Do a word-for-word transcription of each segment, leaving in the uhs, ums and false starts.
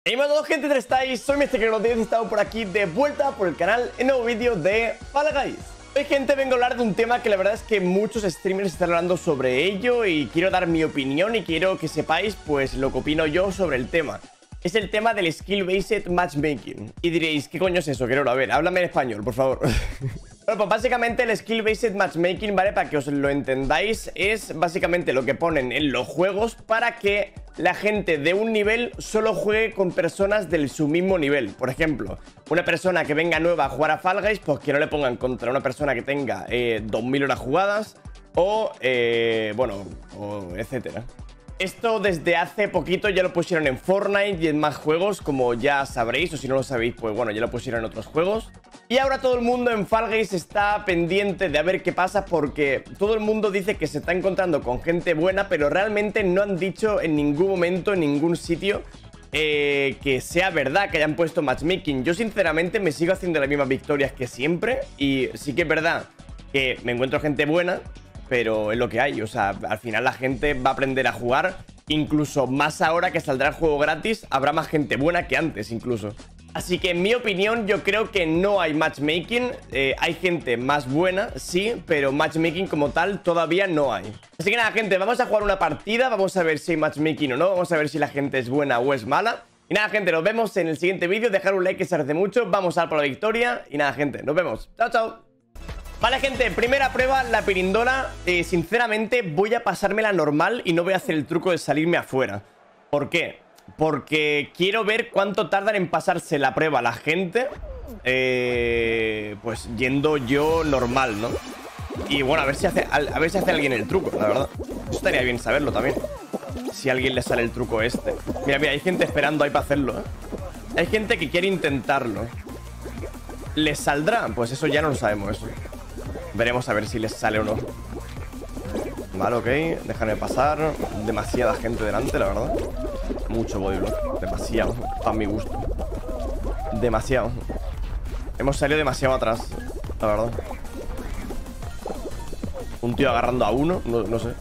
Hey, hola gente, ¿cómo estáis? Soy Mister Kero diez y estamos por aquí de vuelta por el canal en nuevo vídeo de Fall Guys. Hoy, gente, vengo a hablar de un tema que la verdad es que muchos streamers están hablando sobre ello y quiero dar mi opinión y quiero que sepáis pues lo que opino yo sobre el tema. Es el tema del Skill-Based Matchmaking. Y diréis, ¿qué coño es eso, Kero? A ver, háblame en español, por favor. Bueno, pues básicamente el Skill-Based Matchmaking, ¿vale? Para que os lo entendáis, es básicamente lo que ponen en los juegos para que la gente de un nivel solo juegue con personas de su mismo nivel. Por ejemplo, una persona que venga nueva a jugar a Fall Guys, pues que no le pongan contra una persona que tenga eh, dos mil horas jugadas o, eh, bueno, o etcétera. Esto desde hace poquito ya lo pusieron en Fortnite y en más juegos, como ya sabréis, o si no lo sabéis, pues bueno, ya lo pusieron en otros juegos. Y ahora todo el mundo en Fall Guys está pendiente de a ver qué pasa, porque todo el mundo dice que se está encontrando con gente buena, pero realmente no han dicho en ningún momento, en ningún sitio, eh, que sea verdad que hayan puesto matchmaking. Yo sinceramente me sigo haciendo las mismas victorias que siempre, y sí que es verdad que me encuentro gente buena, pero es lo que hay. O sea, al final la gente va a aprender a jugar. Incluso más ahora que saldrá el juego gratis, habrá más gente buena que antes incluso. Así que en mi opinión yo creo que no hay matchmaking. eh, Hay gente más buena, sí, pero matchmaking como tal todavía no hay. Así que nada, gente, vamos a jugar una partida. Vamos a ver si hay matchmaking o no. Vamos a ver si la gente es buena o es mala. Y nada, gente, nos vemos en el siguiente vídeo. Dejar un like que se agradece mucho. Vamos a dar por la victoria. Y nada, gente, nos vemos. Chao, chao. Vale, gente, primera prueba, la pirindola. eh, Sinceramente voy a pasármela normal y no voy a hacer el truco de salirme afuera. ¿Por qué? Porque quiero ver cuánto tardan en pasarse la prueba la gente, eh, pues yendo yo normal, ¿no? Y bueno, a ver si hace, a ver si hace alguien el truco, la verdad. Eso estaría bien saberlo también, si a alguien le sale el truco este. Mira, mira, hay gente esperando ahí para hacerlo, ¿eh? Hay gente que quiere intentarlo. ¿Les saldrá? Pues eso ya no lo sabemos, eso. Veremos a ver si les sale o no. Vale, ok, déjame pasar. Demasiada gente delante, la verdad. Mucho bodyblock, demasiado, para mi gusto. Demasiado. Hemos salido demasiado atrás, la verdad. Un tío agarrando a uno, no, no sé.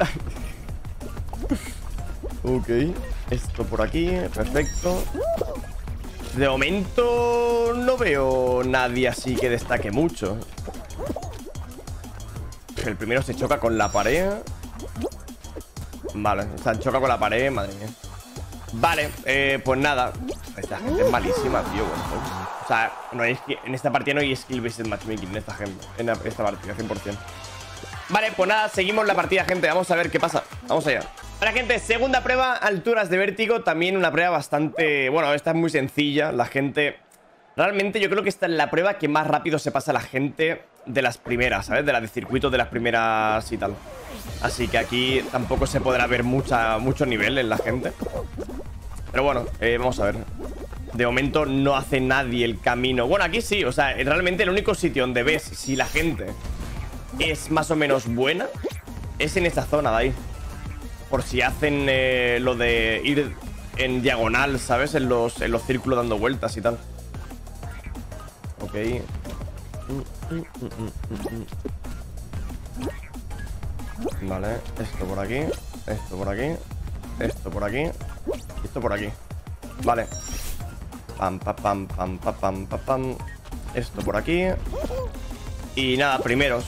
Ok, esto por aquí, perfecto. De momento no veo nadie así que destaque mucho. El primero se choca con la pared. Vale, o sea, choca con la pared, madre mía. Vale, eh, pues nada. Esta gente es malísima, tío. Bueno, pues, o sea, no hay, en esta partida no hay skill-based matchmaking en esta gente. En esta partida, cien por cien. Vale, pues nada, seguimos la partida, gente. Vamos a ver qué pasa. Vamos allá. Vale, gente, segunda prueba, alturas de vértigo. También una prueba bastante... Bueno, esta es muy sencilla. La gente... Realmente yo creo que esta es la prueba que más rápido se pasa la gente de las primeras, ¿sabes? De las de circuito de las primeras y tal. Así que aquí tampoco se podrá ver mucha, mucho nivel en la gente. Pero bueno, eh, vamos a ver. De momento no hace nadie el camino. Bueno, aquí sí, o sea, realmente el único sitio donde ves si la gente es más o menos buena es en esta zona de ahí. Por si hacen eh, lo de ir en diagonal, ¿sabes? En los, en los círculos dando vueltas y tal. Ok. Vale, esto por aquí. Esto por aquí. Esto por aquí. Y esto por aquí. Vale. Pam, pam, pam, pam, pam, pam, pam, pam. Esto por aquí. Y nada, primeros.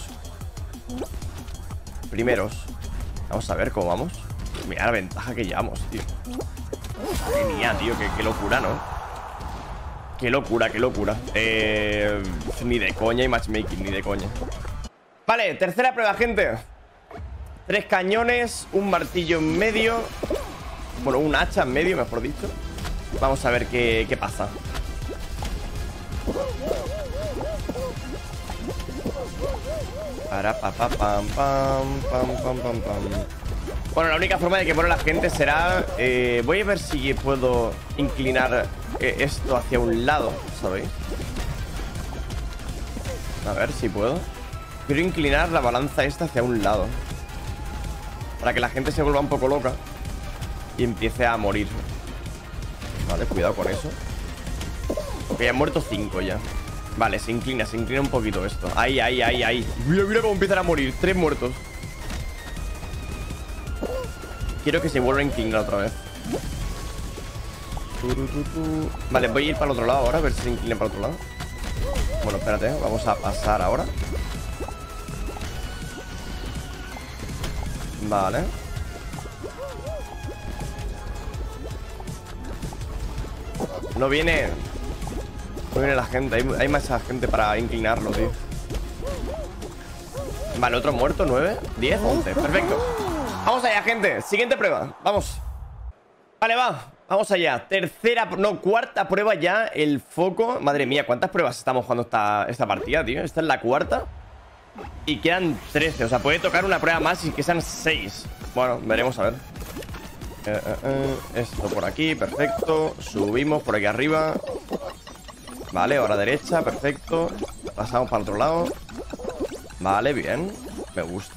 Primeros. Vamos a ver cómo vamos. Mira la ventaja que llevamos, tío. Madre mía, tío, qué, qué locura, ¿no? Qué locura, qué locura. Eh, ni de coña y matchmaking, ni de coña. Vale, tercera prueba, gente. Tres cañones, un martillo en medio. Bueno, un hacha en medio, mejor dicho. Vamos a ver qué, qué pasa. Para pa pa pam pam pam pam pam pam. Bueno, la única forma de que pone la gente será... Eh, voy a ver si puedo inclinar eh, esto hacia un lado, ¿sabéis? A ver si puedo. Quiero inclinar la balanza esta hacia un lado, para que la gente se vuelva un poco loca y empiece a morir. Vale, cuidado con eso. Ok, han muerto cinco ya. Vale, se inclina, se inclina un poquito esto. Ahí, ahí, ahí, ahí. Mira, mira cómo empiezan a morir. Tres muertos. Quiero que se vuelva a inclinar otra vez. Vale, voy a ir para el otro lado ahora, a ver si se inclina para el otro lado. Bueno, espérate, vamos a pasar ahora. Vale. No viene. No viene la gente. Hay, hay más gente para inclinarlo, tío. Vale, otro muerto. nueve, diez, once. Perfecto. Vamos allá, gente. Siguiente prueba. Vamos. Vale, va. Vamos allá. Tercera, no, cuarta prueba ya. El foco. Madre mía, ¿cuántas pruebas estamos jugando esta, esta partida, tío? Esta es la cuarta. Y quedan trece. O sea, puede tocar una prueba más y que sean seis. Bueno, veremos a ver. Eh, eh, eh. Esto por aquí, perfecto. Subimos por aquí arriba. Vale, ahora derecha, perfecto. Pasamos para el otro lado. Vale, bien. Me gusta.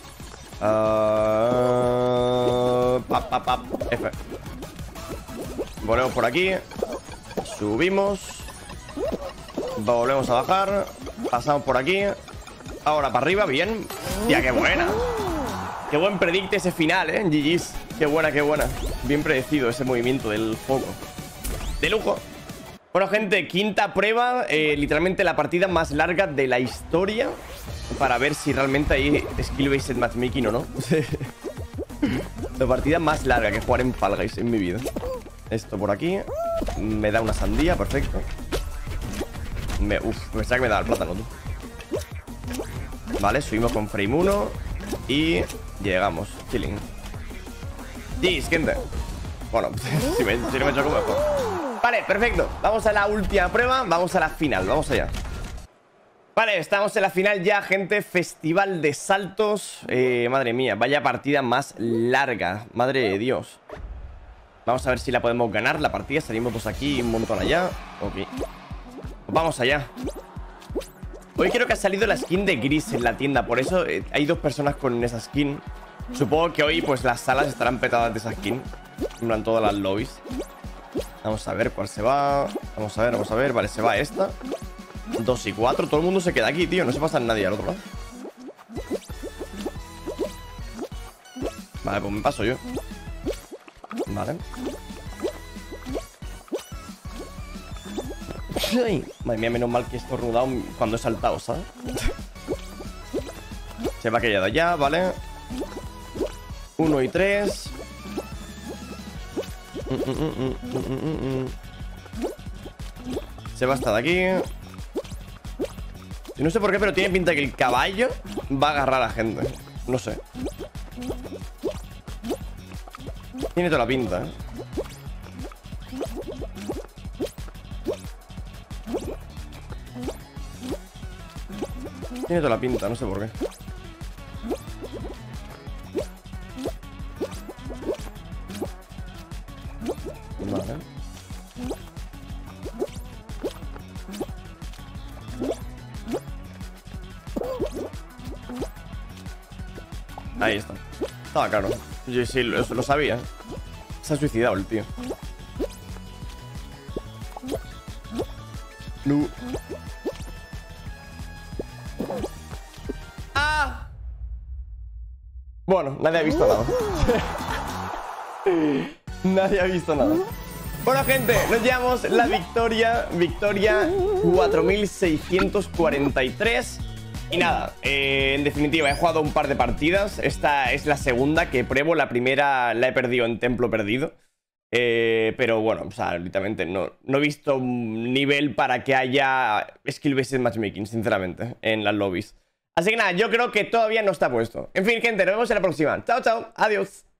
Uh, pap, pap, pap. F. Volvemos por aquí. Subimos. Volvemos a bajar. Pasamos por aquí. Ahora para arriba, bien. Tía, qué buena. Qué buen predicte ese final, eh. G G's. Qué buena, qué buena. Bien predecido ese movimiento del foco. De lujo. Bueno, gente, quinta prueba. eh, Literalmente la partida más larga de la historia. Para ver si realmente hay skill-based matchmaking o no. La partida más larga que jugar en Fall Guys en mi vida. Esto por aquí. Me da una sandía, perfecto. me, Uf, pensaba que me daba el plátano, tú. Vale, subimos con frame uno. Y llegamos, chilling. Sí, gente. Bueno, si, me, si no me choco mejor. Vale, perfecto. Vamos a la última prueba. Vamos a la final, vamos allá. Vale, estamos en la final ya, gente. Festival de saltos. eh, Madre mía, vaya partida más larga. Madre de Dios. Vamos a ver si la podemos ganar la partida. Salimos dos aquí y un montón allá. Ok, pues vamos allá. Hoy creo que ha salido la skin de Gris en la tienda. Por eso eh, hay dos personas con esa skin. Supongo que hoy pues las salas estarán petadas de esa skin. En plan, todas las lobbies. Vamos a ver cuál se va. Vamos a ver, vamos a ver. Vale, se va esta. Dos y cuatro. Todo el mundo se queda aquí, tío. No se pasa nadie al otro lado. Vale, pues me paso yo. Vale. Ay, madre mía, menos mal que he estornudado cuando he saltado, ¿sabes? Se va quedado ya, vale. Uno y tres. Mm, mm, mm, mm, mm, mm. Se va hasta de aquí. Y no sé por qué, pero tiene pinta que el caballo va a agarrar a la gente. No sé. Tiene toda la pinta, ¿eh? Tiene toda la pinta, no sé por qué. Vale. Ahí está. Estaba claro. Yo sí, lo, lo sabía. Se ha suicidado el tío. No. ¡Ah! Bueno, nadie ha visto nada. Nadie ha visto nada. Bueno, gente, nos llevamos la victoria. Victoria cuatro mil seiscientos cuarenta y tres. Y nada, eh, en definitiva, he jugado un par de partidas. Esta es la segunda que pruebo. La primera la he perdido en Templo Perdido. Eh, pero bueno, o sea, literalmente no, no he visto un nivel para que haya skill-based matchmaking, sinceramente, en las lobbies. Así que nada, yo creo que todavía no está puesto. En fin, gente, nos vemos en la próxima. Chao, chao, adiós.